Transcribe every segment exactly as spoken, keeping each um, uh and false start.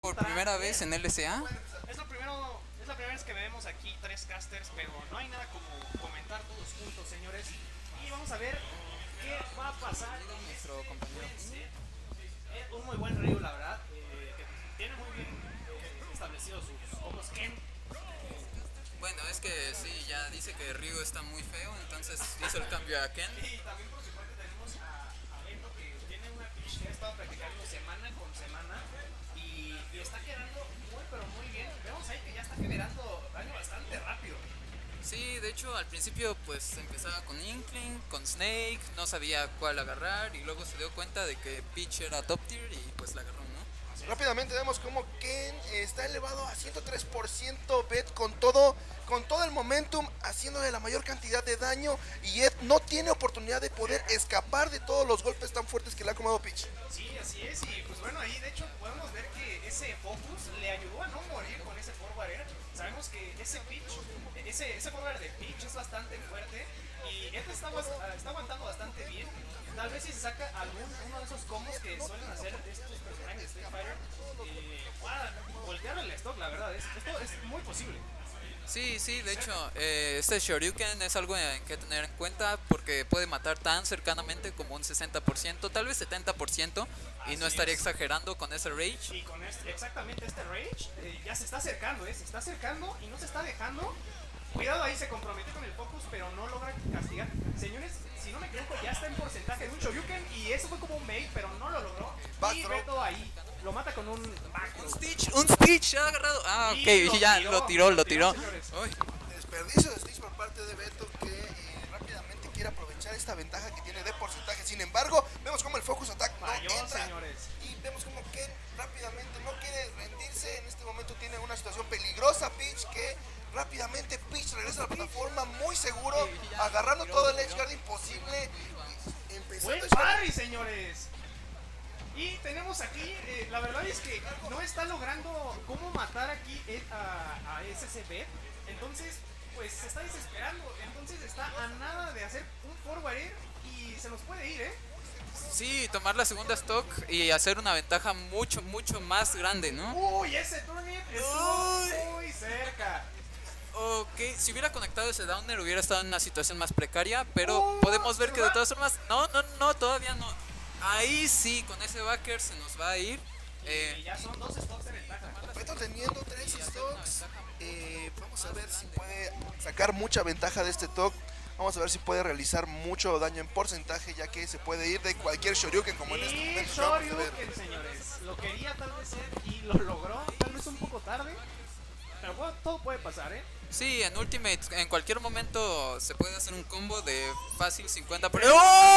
por primera vez en L C A. Es lo primero, es la primera vez que vemos aquí tres casters, pero no hay nada como comentar todos juntos, señores. Y vamos a ver qué va a pasar con nuestro compañero. Es un muy buen Ryu, la verdad, eh, que tiene muy bien eh, establecidos sus combos Ken. Bueno, es que sí, ya dice que Ryu está muy feo, entonces hizo el cambio a Ken. Y también por su parte tenemos a, a Beto, que tiene una pitch que ha estado practicando semana con semana y, y está quedando muy pero muy bien. Vemos ahí que ya está generando daño bastante rápido. Sí, de hecho al principio pues empezaba con Inkling, con Snake, no sabía cuál agarrar y luego se dio cuenta de que Peach era top tier y pues la agarró, ¿no? Rápidamente vemos como Ken está elevado a ciento tres por ciento, Bet con todo, con todo el momentum, haciéndole la mayor cantidad de daño, y Ed no tiene oportunidad de poder escapar de todos los golpes tan fuertes que le ha acomodado Peach. Sí, así es, y pues bueno, ahí de hecho podemos ver que ese focus le ayudó a no morir con ese forward air. Sabemos que ese pitch, ese, ese forward de pitch es bastante fuerte y Ed está, está aguantando bastante bien. Tal vez si se saca algún uno de esos combos que suelen hacer estos personajes de Street Fighter, eh, pueda voltear el stock, la verdad, es, esto es muy posible. Sí, sí, de hecho, eh, este Shoryuken es algo en que tener en cuenta porque puede matar tan cercanamente como un sesenta por ciento, tal vez setenta por ciento, y Así no estaría es. exagerando con ese Rage. Y con este, exactamente este Rage, eh, ya se está acercando, eh, se está acercando y no se está dejando. Cuidado, ahí se compromete con el focus, pero no logra castigar. Señores, si no me equivoco, ya está en porcentaje de un Shoryuken y eso fue como un bait, pero no lo logró. Y Beto ahí lo mata con un back. Un Stitch, un Stitch, ha agarrado. Ah, ok, Y lo ya tiró, lo tiró, lo tiró. señores. Uy. Desperdicio de Stitch por parte de Beto, que eh, rápidamente quiere aprovechar esta ventaja que tiene de porcentaje. Sin embargo, vemos como el focus attack no Falló, entra, señores. y vemos como Ken rápidamente no quiere rendirse. En este momento tiene una situación peligrosa Peach, que rápidamente Peach regresa a la plataforma muy seguro, agarrando todo el edge guard imposible, empezando Buen parry, señores. Y tenemos aquí, eh, la verdad es que no está logrando cómo matar aquí a, a S C B. Entonces, pues se está desesperando. Entonces está a nada de hacer un forward air y se nos puede ir, ¿eh? Sí, tomar la segunda stock y hacer una ventaja mucho, mucho más grande, ¿no? Uy, ese turnip estuvo muy cerca. Ok, si hubiera conectado ese downer hubiera estado en una situación más precaria, pero Uh, podemos ver ¿se que de va? todas formas, no, no, no, todavía no. Ahí sí, con ese backer se nos va a ir. Y Eh, ya son dos stocks de ventaja. Beto teniendo tres stocks, eh, vamos a ver si puede sacar mucha ventaja de este stock. Vamos a ver si puede realizar mucho daño en porcentaje, ya que se puede ir de cualquier Shoryuken como en este Y momento acabamos de ver. Shoryuken, señores. Lo quería tal vez ser y lo logró. Tal vez un poco tarde. Pero bueno, todo puede pasar, ¿eh? sí, en Ultimate en cualquier momento se puede hacer un combo de fácil cincuenta por... Que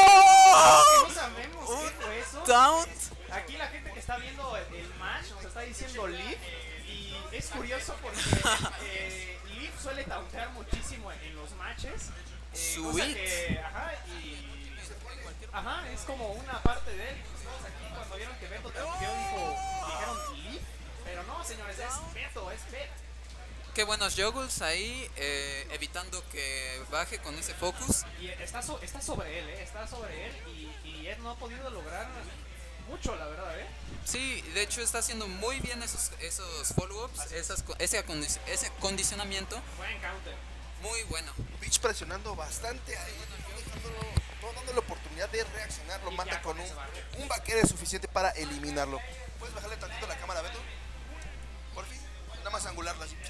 ¡Oh! no sabemos qué fue eso. Taunt. Aquí la gente que está viendo el, el match nos está diciendo Leaf. Y es curioso porque eh, Leaf suele tauntear muchísimo en los matches. Eh, cosa Sweet. que, ajá, y, ajá, es como una parte de él. Todos aquí cuando vieron que Beto taunteó dijo, dijeron Leaf. Pero no, señores, es Beto, es Beto. Qué buenos juggles ahí, eh, evitando que baje con ese focus. Y está, so, está sobre él, ¿eh? Está sobre él y, y Ed no ha podido lograr mucho, la verdad, ¿eh? Sí, de hecho está haciendo muy bien esos, esos follow-ups, esas, ese, acondic ese condicionamiento. Buen counter. Muy bueno. Peach presionando bastante ahí, dejándolo, no dándole oportunidad de reaccionar. Lo Y mata ya con con un, ese barrio. un vaquero suficiente para eliminarlo. ¿Puedes bajarle tantito la cámara, Beto? Por fin, nada más angularla así.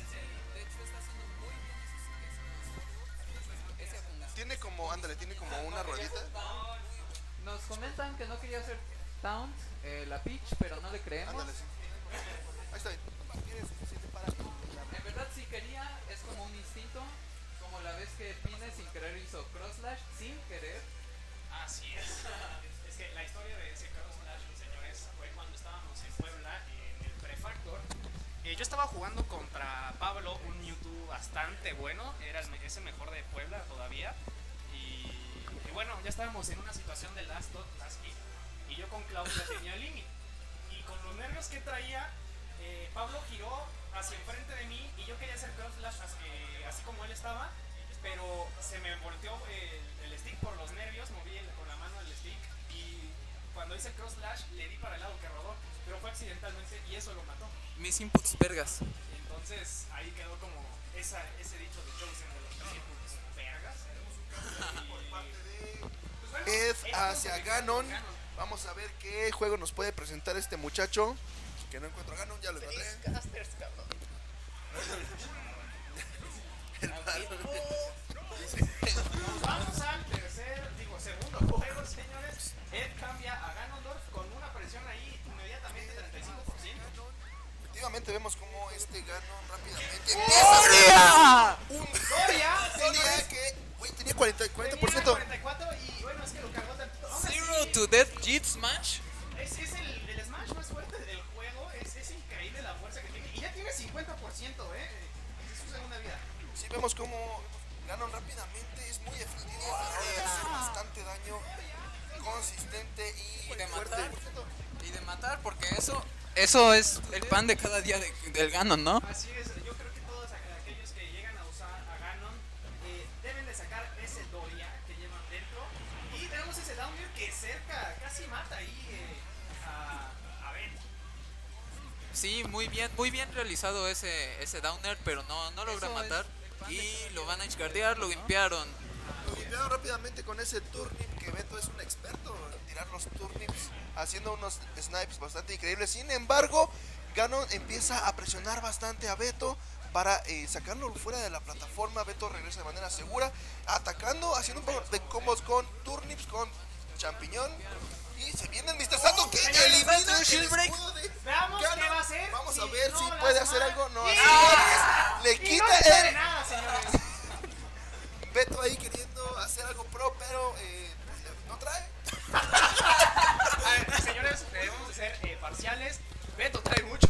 Tiene como, ándale, tiene como una ruedita. Nos comentan que no quería hacer taunt eh, la pitch, pero no le creemos. Ándale, sí. Ahí está bien. Vaquero suficiente para eliminarlo. En verdad sí quería, es como un instinto, como la vez que Pine sin querer hizo cross slash sin querer. Así es. Es que la historia de ese Carlos Slash, señores, fue cuando estábamos en Puebla, en el Prefactor. Eh, yo estaba jugando contra Pablo, un Mewtwo bastante bueno, era el, es el mejor de Puebla todavía. Y, y bueno, ya estábamos en una situación de last dot, last hit. Y yo con Claudia tenía el límite. Y con los nervios que traía, eh, Pablo giró hacia enfrente de mí y yo quería hacer cross slash así, así como él estaba. Pero se me volteó el, el stick por los nervios, moví el, con la mano el stick y cuando hice cross slash le di para el lado que rodó, pero fue accidentalmente y eso lo mató. Mis inputs vergas. Entonces ahí quedó como esa, ese dicho de Chosen de los tres inputs vergas. Ed hacia Ganon. Vamos a ver qué juego nos puede presentar este muchacho. Que no encuentro a Ganon, ya lo encontré. Casters, cabrón. Vamos al tercer, digo, segundo juego, señores. Ed cambia a Ganondorf con una presión ahí inmediatamente treinta y cinco por ciento. Efectivamente vemos como este Ganon rápidamente ¡Doria! un Doria, Doria señores, que güey, tenía cuarenta, cuarenta por tenía ciento. cuarenta y cuatro y bueno, es que lo cargó tantito. Aún así, Zero to Death Jit Smash. Es, es el, el Smash más fuerte del juego, es, es increíble la fuerza que tiene. Y ya tiene cincuenta por ciento, eh. Es su segunda vida. Sí vemos como Ganon rápidamente es muy efectivo a la hora de hacer bastante daño, consistente y Y de fuerte. matar. Y de matar, porque eso eso es el pan de cada día de- del Ganon, ¿no? Así es, yo creo que todos aqu- aquellos que llegan a usar a Ganon eh, deben de sacar ese Doria que llevan dentro. Y tenemos ese Downer que cerca, casi mata ahí eh, a, a Ben. Sí, muy bien, muy bien realizado ese, ese downer, pero no, no logra Eso es matar. el pan de Y cada lo día van a del limpiar, lo juego, ¿no? limpiaron. Lo limpiaron rápidamente con ese turnip, que Beto es un experto en tirar los turnips, haciendo unos snipes bastante increíbles. Sin embargo, Ganon empieza a presionar bastante a Beto para eh, sacarlo fuera de la plataforma. Beto regresa de manera segura, atacando, haciendo un poco de combos con turnips, con champiñón. Y se viene el mister Sato que señores, elimina Sato, el shield break. escudo de Veamos Ganon. qué va a hacer. Vamos a si ver no si la puede hace hacer mal. algo. No Y- hace mal. Le y quita no le sale el nada, señores. Beto ahí queriendo hacer algo pro, pero eh, pues, no trae. A ver, señores, debemos de ser eh, parciales. Beto trae mucho.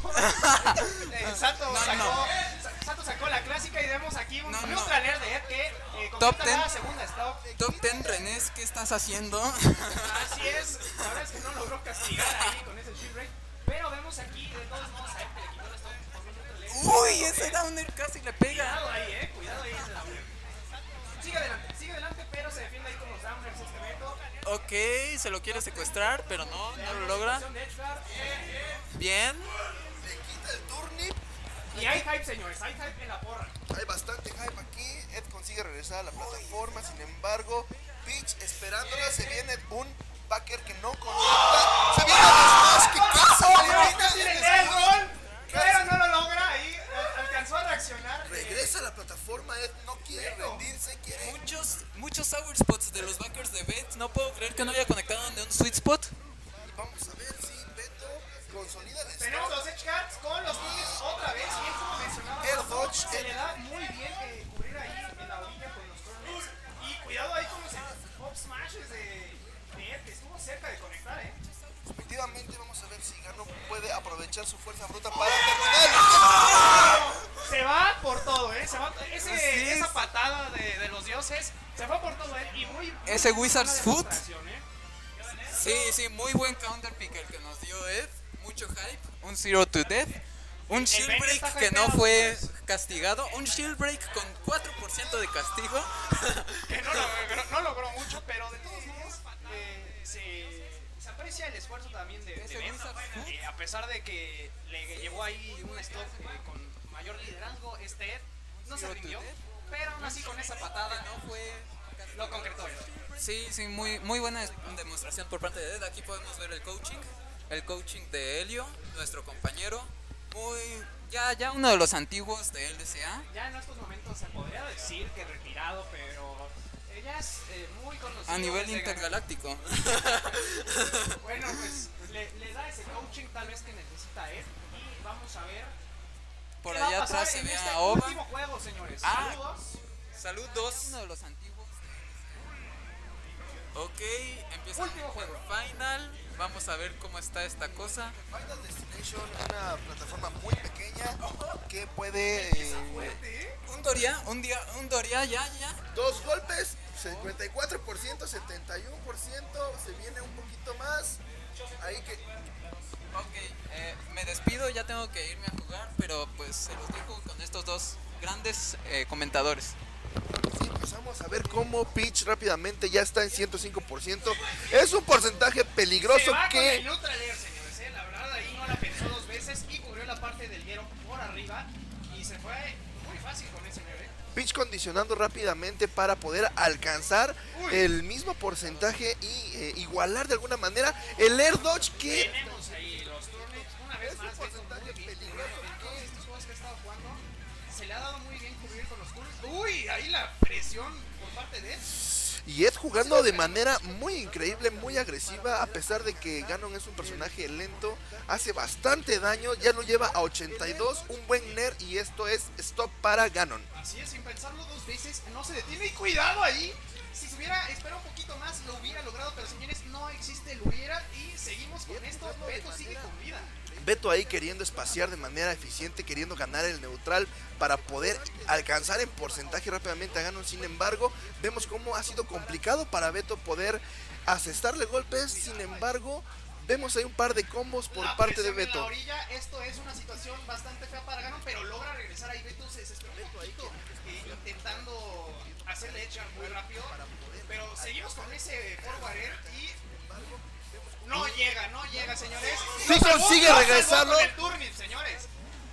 Eh, Sato, No, sacó, no. Sa- Sato sacó la clásica y vemos aquí un No, no. neutraler de Ed que eh, Top completa ten. la segunda stop. Top ten, Renés, ¿qué estás haciendo? Así es, la verdad es que no logró castigar ahí con ese shield break. Pero vemos aquí, de todos modos, a Ed que le quitó la stop por un neutraler. Uy, ese downer casi le pega. Cuidado ahí, eh, cuidado ahí ese downer. Sigue adelante, sigue adelante, pero se defiende ahí con los downers este Beto. Ok, se lo quiere secuestrar, pero no, no lo logra. Situación de Edgeguard. Bien. Le quita el turnip. Y hay hype, señores, hay hype en la porra. Hay bastante hype aquí. Ed consigue regresar a la plataforma. Sin embargo, Peach esperándola. Se viene un backer que no conecta. Se viene el Smash que casi elimina Casi le el da el escudo. gol, pero no lo logra. Ahí al- alcanzó a reaccionar. Regresa a la plataforma. Ed no quiere rendirse. Quiere. Muchos, muchos sour spots de los backers de Bet. No puedo creer que no haya conectado de un sweet spot. Y vamos a ver si Beto consolida el Tenemos stop. los edge guards con los Knicks otra vez. Y como mencionaba, El Pato, dodge, se el- le da muy bien eh, cubrir ahí en la orilla con los corners. Y cuidado ahí con los pop smashes de, de Ed, que estuvo cerca de conectar, eh. Efectivamente, vamos a ver si Ganon puede aprovechar su fuerza bruta para terminar. Se va por todo, eh. Se va, ese, Así es. esa patada de, de los dioses se fue por todo, eh. Y muy. Ese muy Wizard's buena Foot. demostración, eh. Sí, sí, muy buen counter pick el que nos dio Ed. Mucho hype. Un Zero to Death. Un shield Ben break está que no hypeado, fue pues. castigado. Un shield break con cuatro por ciento de castigo. Que no logró, no logró mucho, pero de todos modos eh, se, se aprecia el esfuerzo también de, de Ese Ben. Wizard Foot. Eh, a pesar de que le llevó ahí un stop eh, con mayor liderazgo, este Ed no se Zero to rindió, Death. pero aún así con esa patada No fue. lo concretó él. Sí, sí, muy, muy buena des- demostración por parte de Ed. Aquí podemos ver el coaching. El coaching de Helio, nuestro compañero. Muy. Ya, ya uno de los antiguos de L D C A. Ya en estos momentos se podría decir que retirado, pero ella es eh, muy conocido. A nivel desde intergaláctico. Gan- Bueno, pues le, le da ese coaching tal vez que necesita Ed y vamos a ver. Por qué va allá a pasar atrás se en ve este a Oba. último juego, señores. Ah. Saludos. Salud dos. Uno de los antiguos. Ok, empieza Último el juego. final. Vamos a ver cómo está esta cosa. Final Destination, una plataforma muy pequeña que puede. eh, Un Doria, un día, un Doria, ya, ya. dos golpes, cincuenta y cuatro por ciento, setenta y uno por ciento. Se viene un poquito más. Ahí que. Ok, eh, me despido, ya tengo que irme a jugar, pero pues se los dejo con estos dos grandes eh, comentadores. Sí, Empezamos a ver cómo Peach rápidamente ya está en ciento cinco por ciento. Es un porcentaje peligroso Se va que... con el neutral air, señores, ¿eh? La verdad ahí no la pensó dos veces y cubrió la parte del hielo por arriba y se fue muy fácil con ese señor, ¿eh? Peach condicionando rápidamente para poder alcanzar Uy. el mismo porcentaje y eh, igualar de alguna manera el air dodge que... Tenemos ahí los turnips, una vez más, Beto muy bien cubriendo. En todos estos juegos que ha estado jugando, se le ha dado muy bien cubrir con los turnips. Uy, ahí la presión por parte de él. Y Ed jugando de manera muy increíble, muy agresiva, a pesar de que Ganon es un personaje lento, hace bastante daño, ya lo lleva a ochenta y dos, un buen Ner, y esto es stop para Ganon. Así es, sin pensarlo dos veces, no se detiene y cuidado ahí. Si se hubiera esperado un poquito más, lo hubiera logrado, pero señores, no existe el hubiera y seguimos con esto. Beto sigue con vida. Beto ahí queriendo espaciar de manera eficiente, queriendo ganar el neutral para poder alcanzar en porcentaje rápidamente a Ganon. Sin embargo, vemos cómo ha sido complicado para Beto poder asestarle golpes. Sin embargo, vemos ahí un par de combos por La parte de presión en Beto. la orilla, esto es una situación bastante fea para Ganon, pero logra regresar ahí. Beto se desesperó un poquito, eh, intentando hacerle echar muy rápido, pero seguimos con ese forward air y no llega, no llega, señores. Sí Lo salvó, consigue lo salvó regresarlo. con el turnip, señores.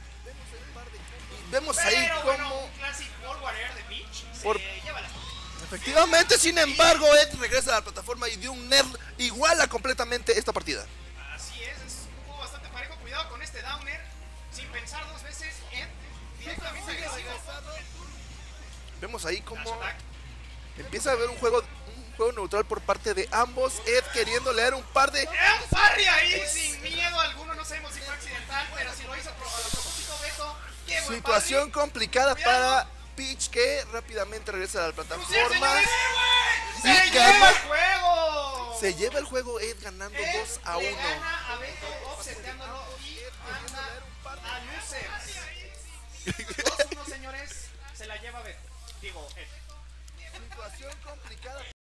Vemos ahí Pero bueno, cómo... un classic forward air de Peach Por- se lleva las Efectivamente, sin embargo, Ed regresa a la plataforma y dio un Ner iguala completamente esta partida. Así es, es un juego bastante parejo. Cuidado con este downer. Sin pensar dos veces, Ed directamente agresivo. Vemos ahí Dash cómo attack. empieza a haber un juego, un juego neutral por parte de ambos. Ed queriendo leer un par de... Era un parry ahí sin miedo alguno. No sabemos si fue accidental, pero si lo hizo a propósito, Beto. Qué buen Situación parry. complicada Cuidado. para Peach, que rápidamente regresa a la ¡Crucial, plataforma. señores! Y ¡Se ganó. lleva el juego! Se lleva el juego Ed ganando Ed dos a le uno. gana a Beto offseteándolo y manda a losers. dos uno, señores. Se la lleva Beto. Digo, Ed. Situación complicada.